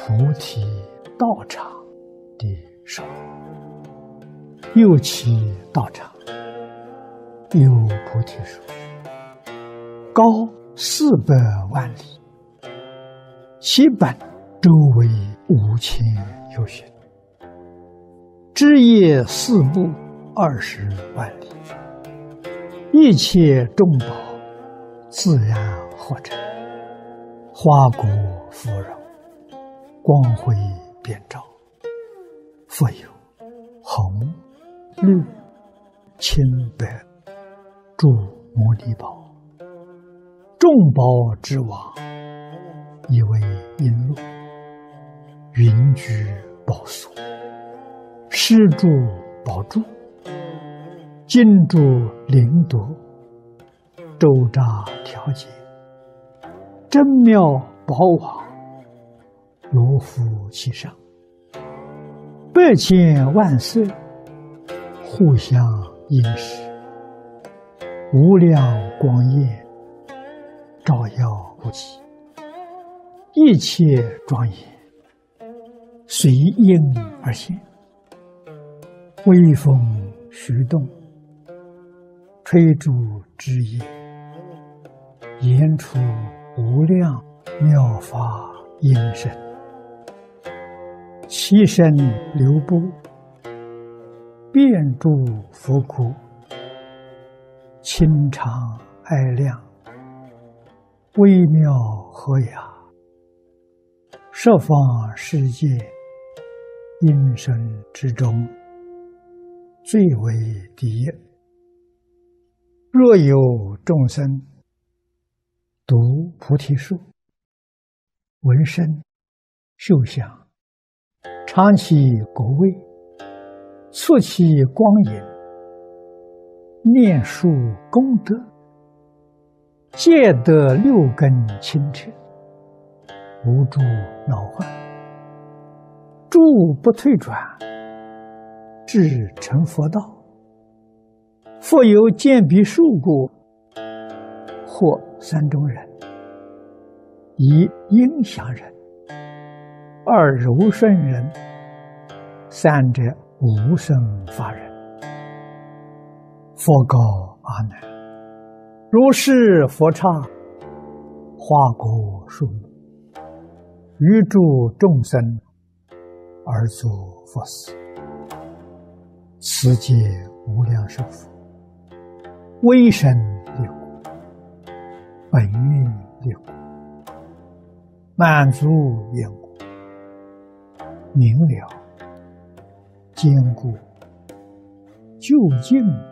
菩提道场的手，又起道场，有菩提树，高400万里，其本周围5000由旬，枝叶四部20万里，一切众宝自然合成，花果芙蓉，光辉遍照，复有红、绿、青、白诸摩尼宝，众宝之王，以为璎珞，云居宝所，施诸宝柱，金珠灵铎，周匝调节，真妙宝网，罗浮其上，100千万色，互相映饰，无量光焰，照耀不齐，一切庄严，随应而现，微风徐动，吹竹枝叶，言出无量妙法音声，其身流布，遍诸佛窟，清常爱亮，微妙和雅，十方世界音声之中，最为第一。若有众生读菩提树，闻声嗅香，尝其果味，触其光影，念述功德，皆得6根清澈，无诸恼患，诸不退转，至成佛道。复有见彼树故，或3种人：一应祥人，二柔顺人，三者无生法人。佛告阿难：如是佛刹，花果树木，于诸众生而作佛事，此皆无量寿佛，威神力果，本愿力果，满足愿果，明了坚固，究竟